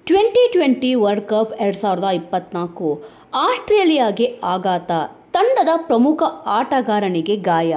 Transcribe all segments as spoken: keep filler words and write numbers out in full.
Twenty twenty world cup ಎರಡು ಸಾವಿರದ ಇಪ್ಪತ್ತ್ನಾಲ್ಕು ಆಸ್ಟ್ರೇಲಿಯಾಗೆ ಆಘಾತ, ತಂಡದ ಪ್ರಮುಖ ಆಟಗಾರನಿಗೆ ಗಾಯ.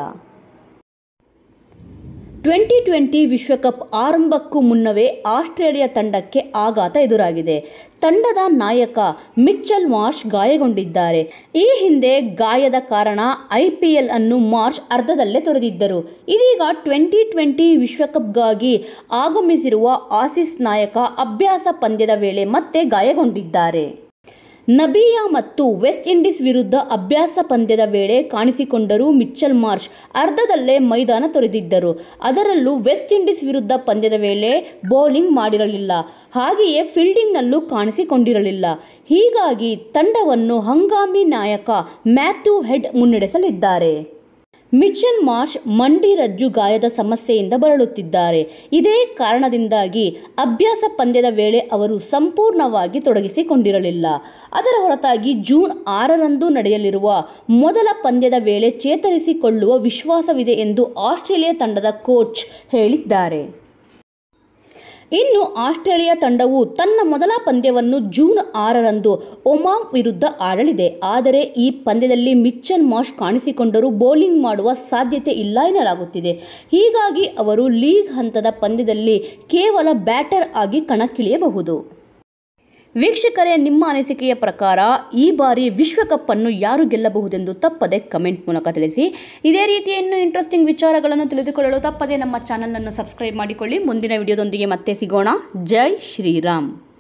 ಟ್ವೆಂಟಿ ಟ್ವೆಂಟಿ ವಿಶ್ವಕಪ್ ಆರಂಭಕ್ಕೂ ಮುನ್ನವೇ ಆಸ್ಟ್ರೇಲಿಯಾ ತಂಡಕ್ಕೆ ಆಘಾತ ಎದುರಾಗಿದೆ. ತಂಡದ ನಾಯಕ ಮಿಚೆಲ್ ಮಾರ್ಷ್ ಗಾಯಗೊಂಡಿದ್ದಾರೆ. ಈ ಹಿಂದೆ ಗಾಯದ ಕಾರಣ ಐಪಿಎಲ್ ಅನ್ನು ಮಾರ್ಷ್ ಅರ್ಧದಲ್ಲೇ ತೊರೆದಿದ್ದರು. ಇದೀಗ ಟ್ವೆಂಟಿ ಟ್ವೆಂಟಿ ವಿಶ್ವಕಪ್ಗಾಗಿ ಆಗಮಿಸಿರುವ ಆಸೀಸ್ ನಾಯಕ ಅಭ್ಯಾಸ ಪಂದ್ಯದ ವೇಳೆ ಮತ್ತೆ ಗಾಯಗೊಂಡಿದ್ದಾರೆ. ನಬಿಯಾ ಮತ್ತು ವೆಸ್ಟ್ ಇಂಡೀಸ್ ವಿರುದ್ಧ ಅಭ್ಯಾಸ ಪಂದ್ಯದ ವೇಳೆ ಕಾಣಿಸಿಕೊಂಡರೂ ಮಿಚೆಲ್ ಮಾರ್ಷ್ ಅರ್ಧದಲ್ಲೇ ಮೈದಾನ ತೊರೆದಿದ್ದರು. ಅದರಲ್ಲೂ ವೆಸ್ಟ್ ಇಂಡೀಸ್ ವಿರುದ್ಧ ಪಂದ್ಯದ ವೇಳೆ ಬೌಲಿಂಗ್ ಮಾಡಿರಲಿಲ್ಲ. ಹಾಗೆಯೇ ಫೀಲ್ಡಿಂಗ್ನಲ್ಲೂ ಕಾಣಿಸಿಕೊಂಡಿರಲಿಲ್ಲ. ಹೀಗಾಗಿ ತಂಡವನ್ನು ಹಂಗಾಮಿ ನಾಯಕ ಮ್ಯಾಥ್ಯೂ ಹೆಡ್ ಮುನ್ನಡೆಸಲಿದ್ದಾರೆ. ಮಿಚೆಲ್ ಮಾರ್ಷ್ ಮಂಡಿ ರಜ್ಜು ಗಾಯದ ಸಮಸ್ಯೆಯಿಂದ ಬಳಲುತ್ತಿದ್ದಾರೆ. ಇದೇ ಕಾರಣದಿಂದಾಗಿ ಅಭ್ಯಾಸ ಪಂದ್ಯದ ವೇಳೆ ಅವರು ಸಂಪೂರ್ಣವಾಗಿ ತೊಡಗಿಸಿಕೊಂಡಿರಲಿಲ್ಲ. ಅದರ ಹೊರತಾಗಿ ಜೂನ್ ಆರರಂದು ನಡೆಯಲಿರುವ ಮೊದಲ ಪಂದ್ಯದ ವೇಳೆ ಚೇತರಿಸಿಕೊಳ್ಳುವ ವಿಶ್ವಾಸವಿದೆ ಎಂದು ಆಸ್ಟ್ರೇಲಿಯಾ ತಂಡದ ಕೋಚ್ ಹೇಳಿದ್ದಾರೆ. ಇನ್ನು ಆಸ್ಟ್ರೇಲಿಯಾ ತಂಡವು ತನ್ನ ಮೊದಲ ಪಂದ್ಯವನ್ನು ಜೂನ್ ಆರರಂದು ಒಮಾನ್ ವಿರುದ್ಧ ಆಡಲಿದೆ. ಆದರೆ ಈ ಪಂದ್ಯದಲ್ಲಿ ಮಿಚೆಲ್ ಮಾರ್ಷ್ ಕಾಣಿಸಿಕೊಂಡರೂ ಬೌಲಿಂಗ್ ಮಾಡುವ ಸಾಧ್ಯತೆ ಇಲ್ಲ ಎನ್ನಲಾಗುತ್ತಿದೆ. ಹೀಗಾಗಿ ಅವರು ಲೀಗ್ ಹಂತದ ಪಂದ್ಯದಲ್ಲಿ ಕೇವಲ ಬ್ಯಾಟರ್ ಆಗಿ ಕಣಕ್ಕಿಳಿಯಬಹುದು. ವೀಕ್ಷಕರೇ, ನಿಮ್ಮ ಅನಿಸಿಕೆಯ ಪ್ರಕಾರ ಈ ಬಾರಿ ವಿಶ್ವಕಪ್ ಅನ್ನು ಯಾರು ಗೆಲ್ಲಬಹುದೆಂದು ತಪ್ಪದೆ ಕಮೆಂಟ್ ಮೂಲಕ ತಿಳಿಸಿ. ಇದೇ ರೀತಿಯ ಇನ್ನೂ ಇಂಟ್ರೆಸ್ಟಿಂಗ್ ವಿಚಾರಗಳನ್ನು ತಿಳಿದುಕೊಳ್ಳಲು ತಪ್ಪದೆ ನಮ್ಮ ಚಾನಲನ್ನು ಸಬ್ಸ್ಕ್ರೈಬ್ ಮಾಡಿಕೊಳ್ಳಿ. ಮುಂದಿನ ವಿಡಿಯೋದೊಂದಿಗೆ ಮತ್ತೆ ಸಿಗೋಣ. ಜೈ ಶ್ರೀರಾಮ್.